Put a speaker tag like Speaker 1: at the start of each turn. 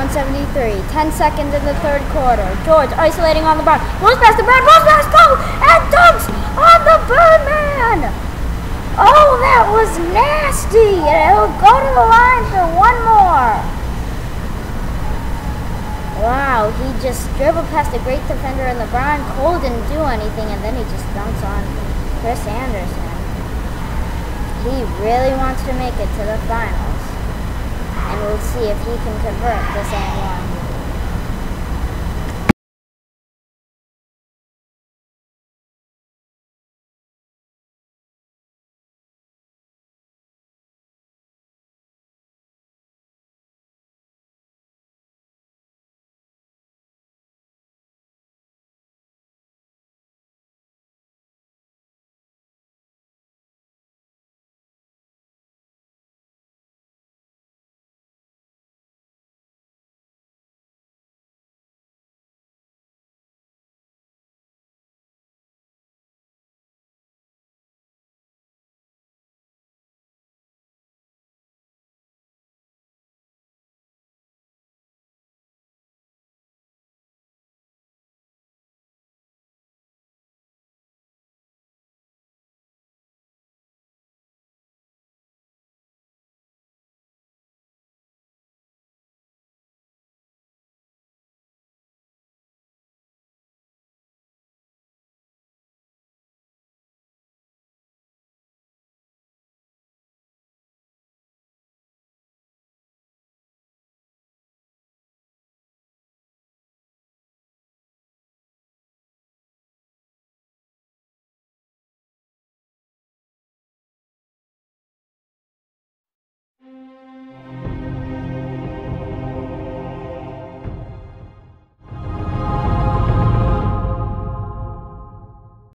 Speaker 1: 173. 10 seconds in the third quarter. George isolating on the Brown. Rolls past the Brown. Rolls past goal. And dunks on the Birdman. Oh, that was nasty. And he'll go to the line for one more. Wow, he just dribbled past a great defender in the Brown. Cole didn't do anything, and then he just dunks on Chris Anderson. He really wants to make it to the finals. And we'll see if he can convert this and one.